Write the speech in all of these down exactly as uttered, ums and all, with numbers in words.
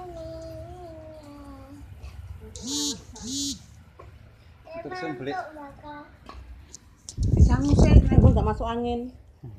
Terusan beli. Bisa ngusik, nek gue nggak masuk angin.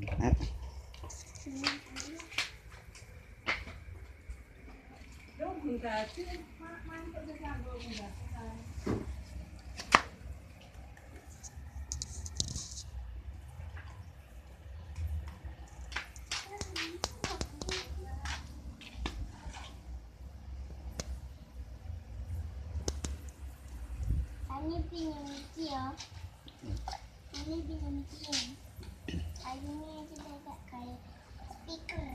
Ini pinjam ya. Ini pinjam ya. Ini kita tak kayak speaker.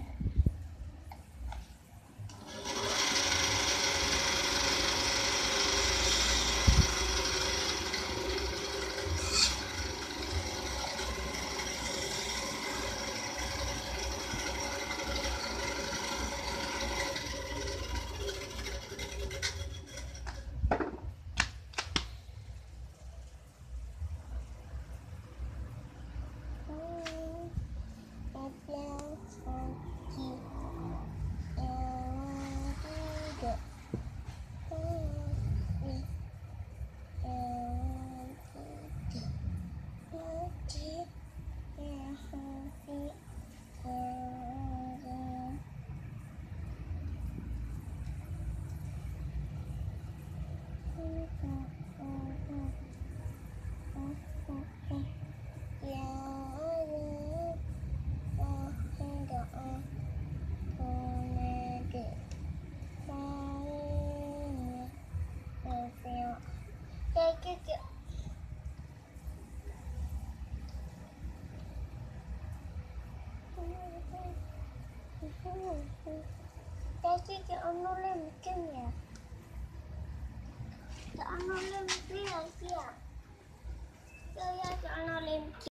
Kasi ano lang kanya. Ano lang kaya siya. Kaya ano lang